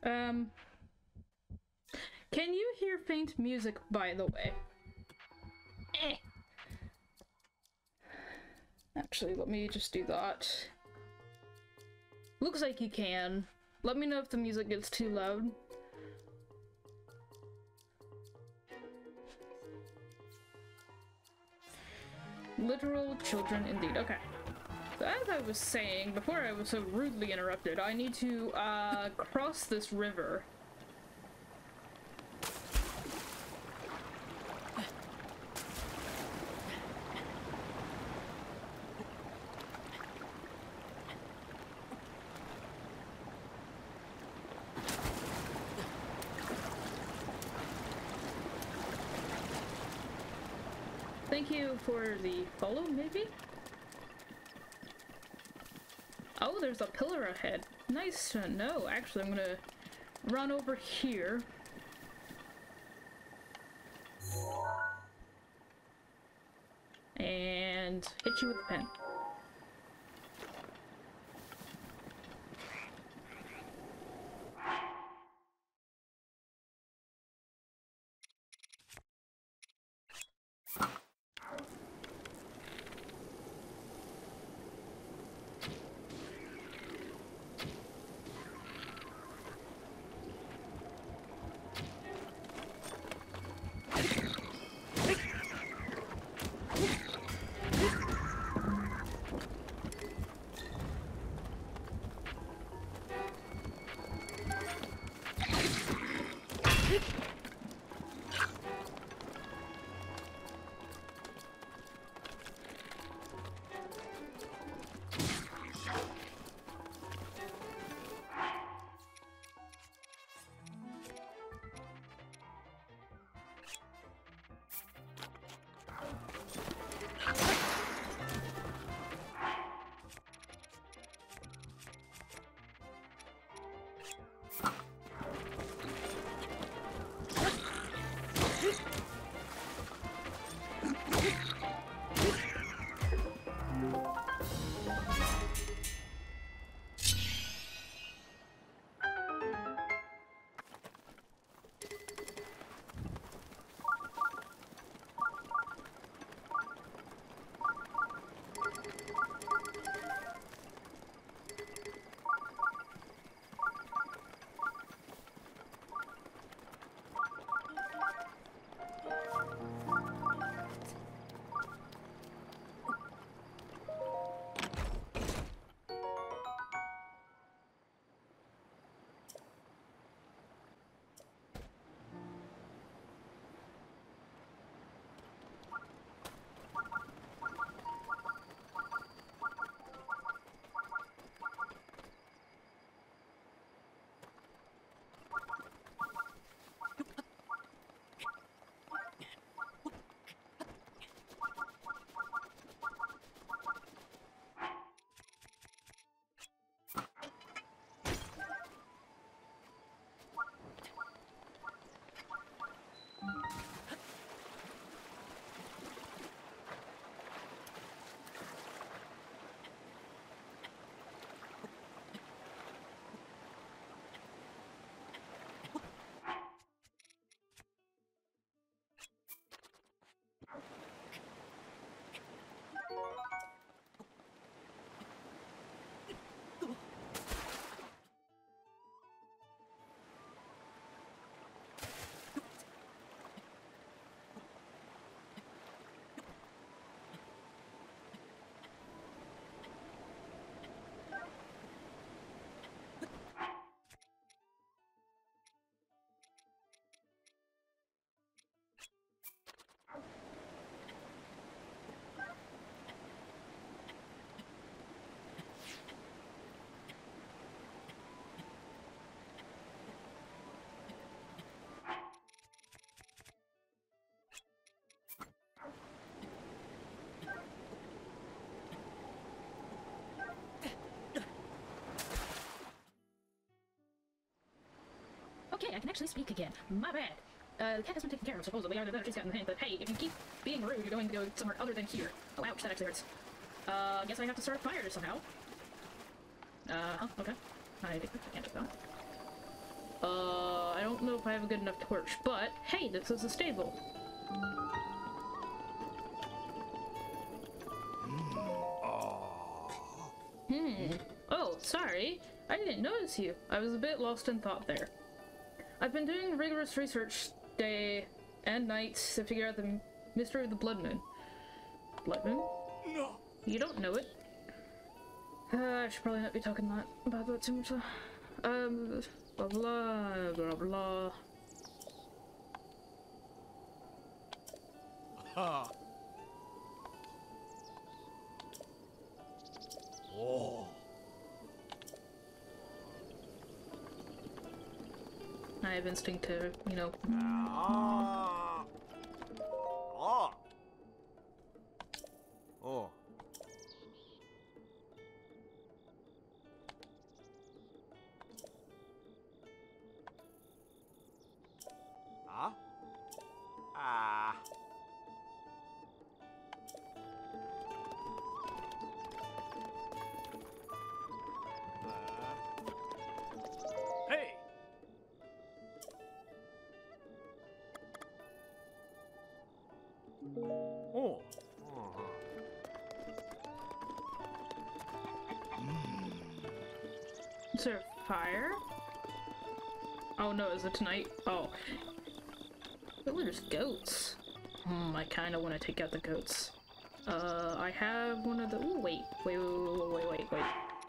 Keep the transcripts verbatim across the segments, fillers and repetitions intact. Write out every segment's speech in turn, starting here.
Um, can you hear faint music, by the way? Eh. Actually, let me just do that. Looks like you can. Let me know if the music gets too loud. Literal children indeed. Okay. So as I was saying, before I was so rudely interrupted, I need to, uh, cross this river. Thank you for the follow, maybe? Oh, there's a pillar ahead. Nice to know. Actually, I'm gonna run over here. And hit you with a pen. Okay, I can actually speak again. My bad. Uh, the cat has been taken care of, supposedly. Either that or she's gotten the hint that, hey, if you keep being rude, you're going to go somewhere other than here. Oh, ouch, that actually hurts. Uh, I guess I have to start a fire somehow. Uh, huh, okay. I think I can't just go. Uh, I don't know if I have a good enough torch, but hey, this is a stable. Hmm. Oh, sorry. I didn't notice you. I was a bit lost in thought there. I've been doing rigorous research day and night to figure out the mystery of the Blood Moon. Blood Moon? No. You don't know it? Uh, I should probably not be talking that about that too much. Um, blah blah blah blah. Ha. Oh. I have instinct to, you know. Ah. Ah. Oh. Ah. Ah. Hey. Oh. Is there fire? Oh no, is it tonight? Oh. Oh, there's goats. Hmm, I kinda wanna take out the goats. Uh, I have one of the- ooh, wait. Wait, wait, wait, wait, wait, wait.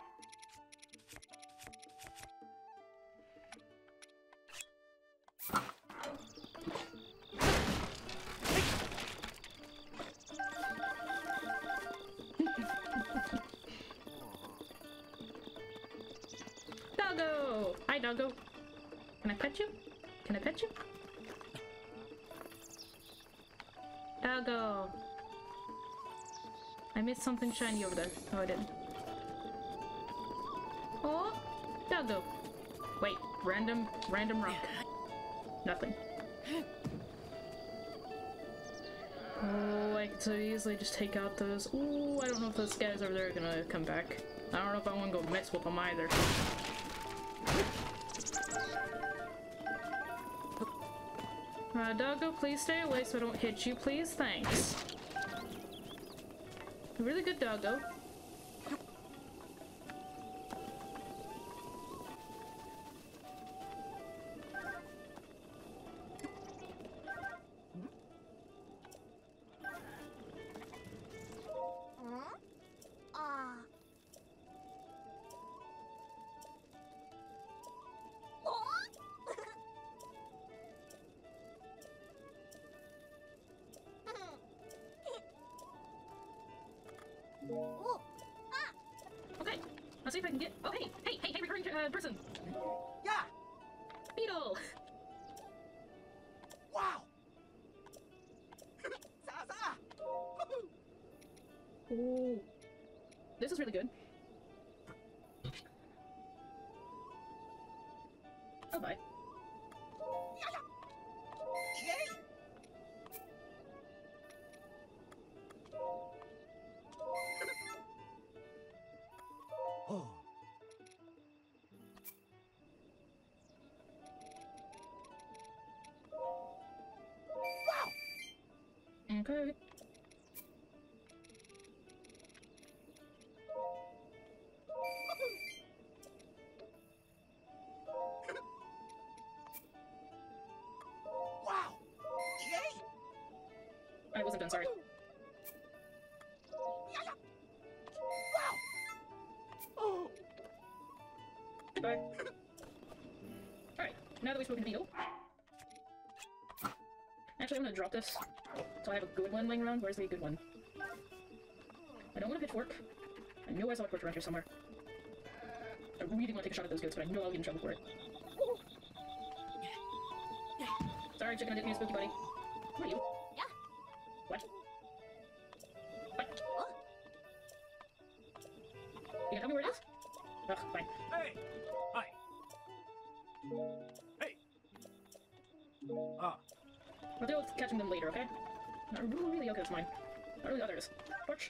Doggo! Hi, doggo. Can I pet you? Can I pet you? Doggo. I missed something shiny over there. No, I didn't. Oh, doggo. Wait, random, random rock. Nothing. Oh, I could so easily just take out those. Ooh, I don't know if those guys over there are gonna come back. I don't know if I want to go mess with them either. Uh, doggo, please stay away so I don't hit you, please. Thanks. A really good doggo. Okay, let's see if I can get. Oh, hey, hey, hey, hey, recurring uh, person. Yeah. Beetle. Wow. Zaza. Ooh, this is really good. Oh, bye. Yay. Oh. Wow. Okay. Wow. Yay. I wasn't done, sorry. Wow. Oh. Goodbye. Alright, now that we've spoken to Beetle. Actually, I'm gonna drop this. So I have a good one laying around. Where's the good one? I don't want a pitchfork. I know I saw a torch around here somewhere. I really want to take a shot at those goats, but I know I'll get in trouble for it. Sorry, chicken, I didn't mean to spook you, buddy. Who are you? Yeah. What? What? You can tell me where it is? Ugh, fine. Hey. Hi. Hey. Ah. I'll deal with catching them later, okay? Not really, okay, that's mine. Not really, oh, there it is. Torch.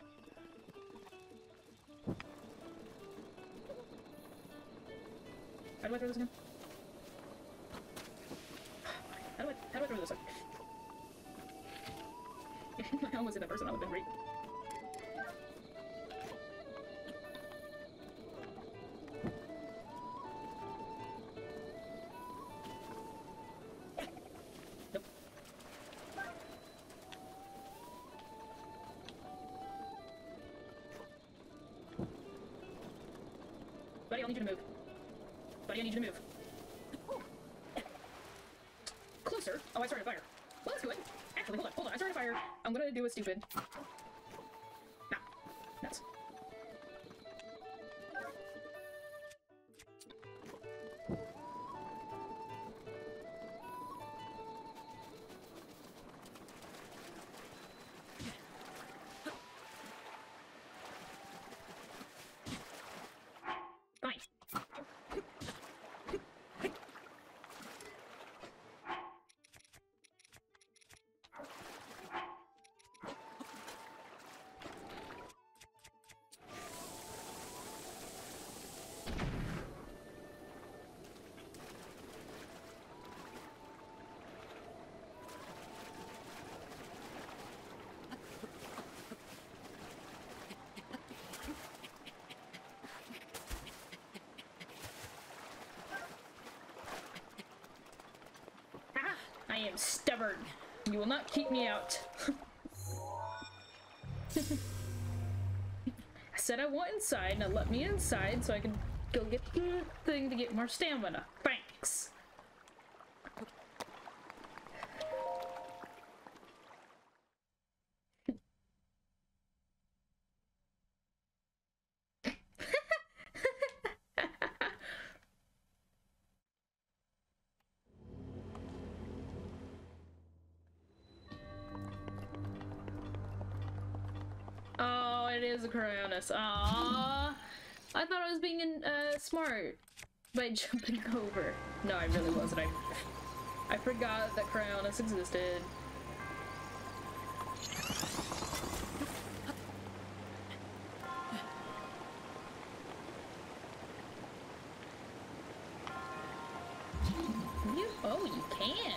How do I throw this again? about over this side? I almost did that person, that would've been great. Nope. Buddy, I'll need you to move. Buddy, I need you to move. Closer. Oh, I started a fire. Well, that's good. Actually, hold on, hold on. I started a fire. I'm gonna do a stupid. Nah. Nuts. Fine. I am stubborn. You will not keep me out. I said I want inside, now let me inside so I can go get the thing to get more stamina. Thanks. Oh, it is a Cryonis. Aww. I thought I was being uh, smart by jumping over. No, I really wasn't. I, I forgot that Cryonis existed. You, oh, you can.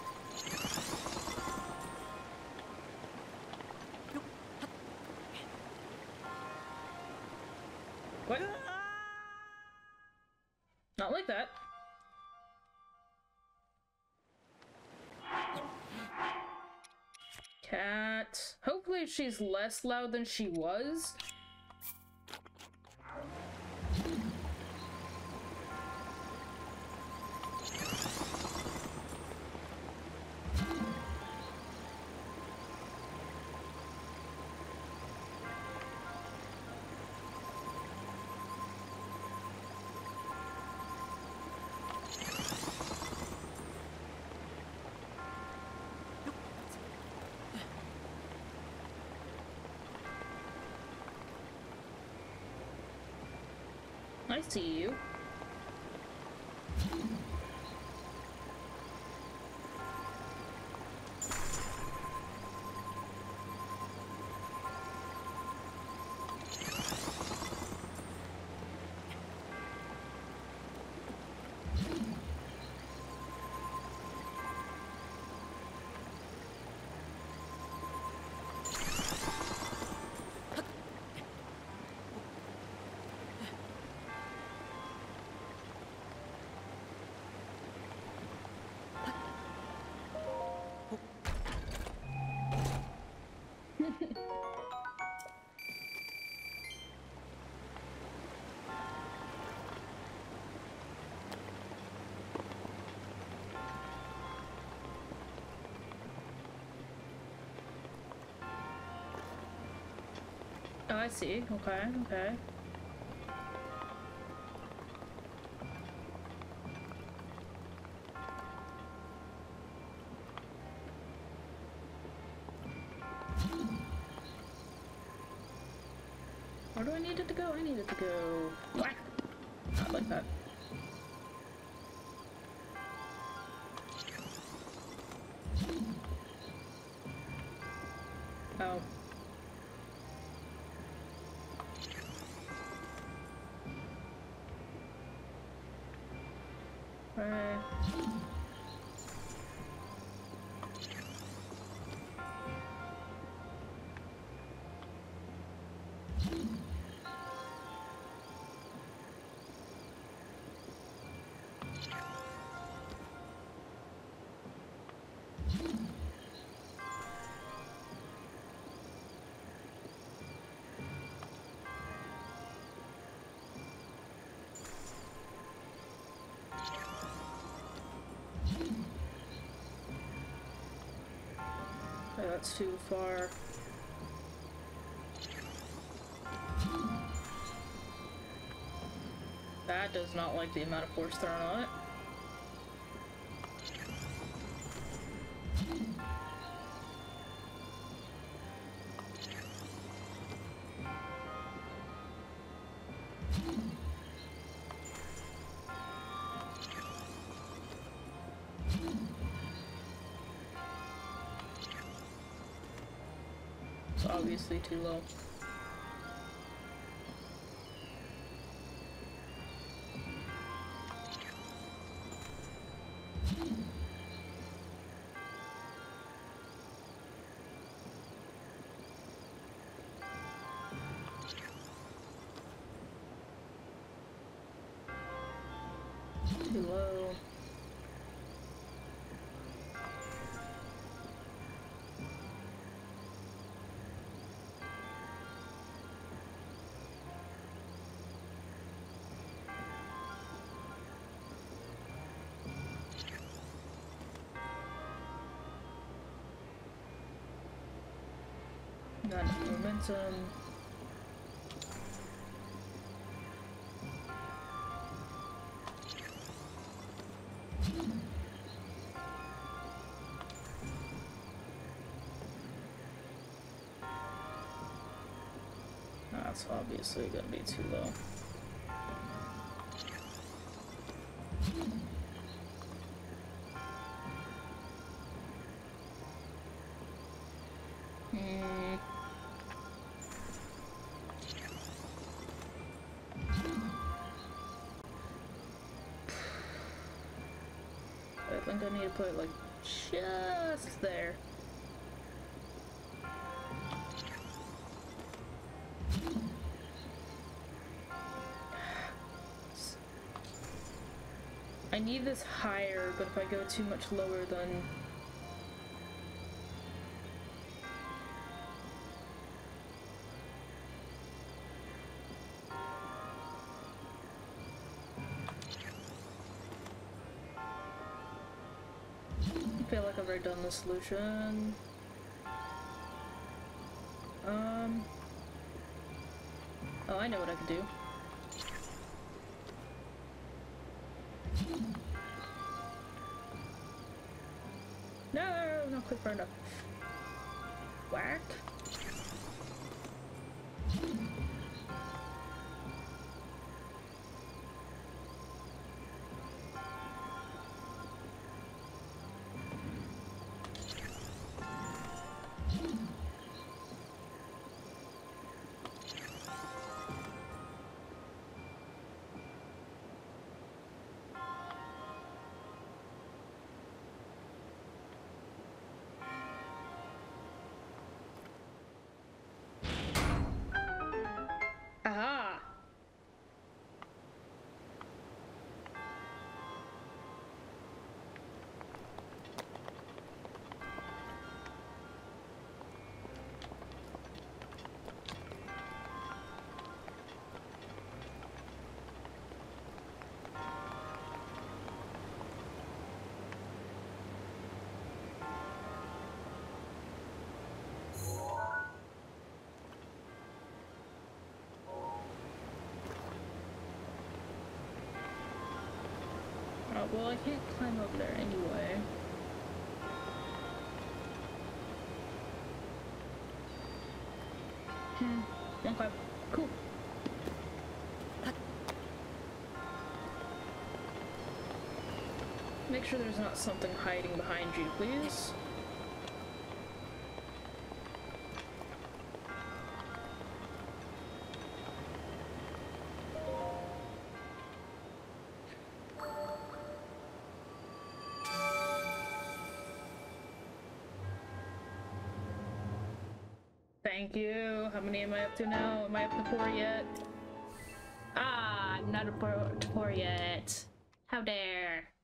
What? Not like that. Cat. Hopefully she's less loud than she was. I see you. Oh, I see. Okay, okay. Where do I need it to go? I need it to go. Whack! Not like that. Oh. Right. that's too far. That does not like the amount of force thrown on it. It's obviously too low. Too low. Not enough momentum. That's obviously gonna be too low. Hmm. I think I need to put it like just there. I need this higher, but if I go too much lower, then I feel like I've already done the solution. Um. Oh, I know what I can do. No, not quick far enough. Whack. Aha! Oh, well, I can't climb up there anyway. Hmm. Okay. Cool. Make sure there's not something hiding behind you, please. Thank you. How many am I up to now? Am I up to four yet? Ah, I'm not up to four yet. How dare.